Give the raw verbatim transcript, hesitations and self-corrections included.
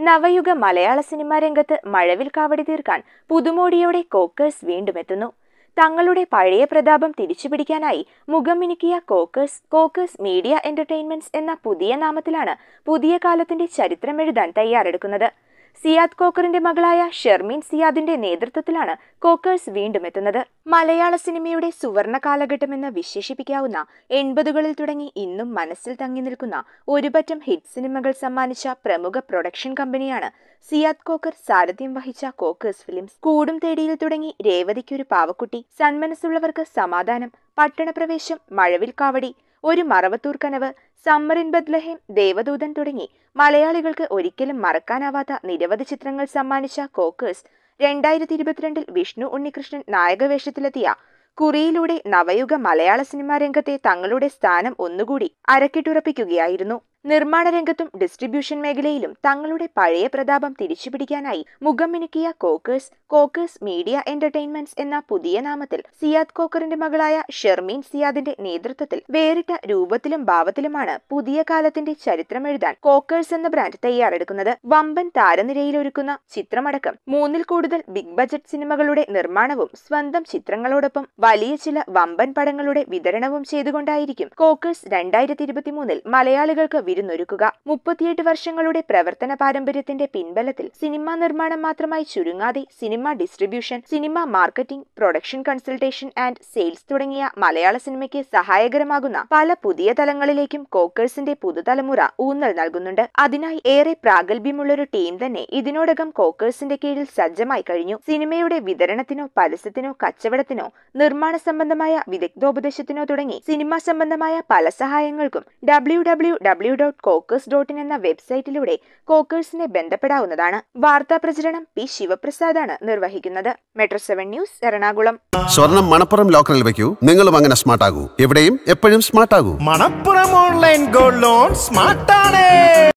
നവയുഗ മലയാള cinema രംഗത്ത് മഴവിൽ കാവടി തീർക്കാൻ പുതുമോടിയോടെ കോക്കേഴ്സ് വീണ്ടും എത്തുന്നു. തങ്ങളുടെ പഴയ പ്രതാപം തിരിച്ചുപിടിക്കാനായി മുഖം മിനുക്കിയ കോക്കേഴ്സ് കോക്കേഴ്സ് മീഡിയ എന്റർടൈൻമെന്റ്സ് എന്ന പുതിയ നാമത്തിലാണ് പുതിയ കാലത്തിന്റെ ചരിത്രമെഴുതാൻ തയ്യാറെടുക്കുന്നത്. സിയാദ് കോക്കറിന്റെ മകളായ ഷെർമീൻ സിയാദിന്റെ നേതൃത്വത്തിലാണ് കോക്കേഴ്സ് വീണ്ടും എത്തുന്നത്. മലയാള സിനിമയുടെ സുവർണ കാലഘട്ടമെന്ന് വിശേഷിപ്പിക്കാവുന്ന എൺപതുകളിൽ തുടങ്ങി ഇന്നും മനസ്സിൽ തങ്ങി നിൽക്കുന്ന ഒരുപറ്റം ഹിറ്റ് സിനിമകൾ സമ്മാനിച്ച പ്രമുഖ പ്രൊഡക്ഷൻ കമ്പനിയാണ് സിയാദ് കോക്കർ സാരഥ്യം വഹിച്ച കോക്കേഴ്സ് ഫിലിംസ്. കൂടും തേടിയിൽ തുടങ്ങി രേവതിക്കൊരു പാവക്കുട്ടി, സന്മനസ്സുള്ളവർക്ക് സമാധാനം, Pattanapravesham, Mazhavil Kavadi, Oru Maravathoor Kanavu, summer in Bethlehem, Devadoothan തുടങ്ങി മലയാളികൾക്ക് ഒരിക്കലും മറക്കാനാവാത്ത നിരവധി ചിത്രങ്ങൾ സമ്മാനിച്ച കോക്കേഴ്സ് രണ്ടായിരത്തി ഇരുപത്തിരണ്ടിൽ വിഷ്ണു ഉണ്ണികൃഷ്ണൻ നായകവേഷത്തിലെത്തിയ കുറിയിലൂടെ നവയുഗ മലയാള സിനിമാ രംഗത്തെ തങ്ങളുടെ സ്ഥാനം ഒന്നുകൂടി അരക്കിട്ടുറപ്പിക്കുകയായിരുന്നു. നിർമ്മാണ രംഗത്തും ഡിസ്ട്രിബ്യൂഷൻ മേഖലയിലും തങ്ങളുടെ പഴയ പ്രതാപം തിരിച്ചുപിടിക്കാനായി മുഖം മിനുക്കിയ കോക്കേഴ്സ് കോക്കേഴ്സ് മീഡിയ എന്റർടൈൻമെന്റ്സ് എന്ന പുതിയ നാമത്തിൽ സിയാദ് കോക്കറിന്റെ മകളായ ഷെർമീൻ സിയാദിന്റെ നേതൃത്വത്തിൽ വേറിട്ട രൂപത്തിലും ഭാവത്തിലുമാണ് പുതിയ കാലത്തിന്റെ ചരിത്രമെഴുതാൻ കോക്കേഴ്സ് എന്ന ബ്രാൻഡ് തയ്യാറെടുക്കുന്നത്. വമ്പൻ താരനിരയിലൊരുക്കുന്ന ചിത്രമടക്കം മൂന്നിൽ കൂടുതൽ ബിഗ് ബജറ്റ് സിനിമകളുടെ നിർമ്മാണവും സ്വന്തം ചിത്രങ്ങളോടൊപ്പം വലിയ ചില വമ്പൻ പടങ്ങളുടെ വിതരണവും ചെയ്തുകൊണ്ടായിരിക്കും കോക്കേഴ്സ് രണ്ടായിരത്തി ഇരുപത്തിമൂന്നിൽ മലയാളികൾക്ക് വിരുന്നൊരുക്കുക. മുപ്പത്തിയെട്ട് വർഷങ്ങളുടെ പ്രവർത്തന പാരമ്പര്യത്തിന്റെ പിൻബലത്തിൽ സിനിമാ നിർമ്മാണം മാത്രമായി ചുരുങ്ങാതെ cinema distribution, cinema marketing, production consultation and sales തുടങ്ങിയ മലയാള സിനിമയ്ക്ക് സഹായകരമാകുന്ന പല പുതിയ തലങ്ങളിലേക്കും കോക്കേഴ്സിന്റെ പുതുതലമുറ ഊന്നൽ നൽകുന്നുണ്ട്. അതിനായി ഏറെ പ്രാഗൽഭ്യമുള്ളൊരു ടീം തന്നെ ഇതിനോടകം കോക്കേഴ്സിന്റെ കീഴിൽ സജ്ജമായി കഴിഞ്ഞു. സിനിമയുടെ വിതരണത്തിനോ പരസ്യത്തിനോ കച്ചവടത്തിനോ നിർമ്മാണ സംബന്ധമായ വിദഗ്ധോപദേശത്തിനോ തുടങ്ങി സിനിമാ സംബന്ധമായ പല സഹായങ്ങൾക്കും W W W dot Kokers dot in എന്ന വെബ്സൈറ്റിലൂടെ കോക്കേഴ്സിനെ ബന്ധപ്പെടാവുന്നതാണ്. വാർത്താ പ്രചരണം പി ശിവപ്രസാദാണ് നിർവഹിക്കുന്നത്. Metro seven news, Ernakulam. സ്വർണം മണപ്പുറം ലോക്കറിൽ വെക്കൂ, നിങ്ങളും അങ്ങനെ സ്മാർട്ട് ആകൂ. എവിടെയും എപ്പോഴും സ്മാർട്ട് ആകൂ. Manappuram online gold loan smart ആണ്.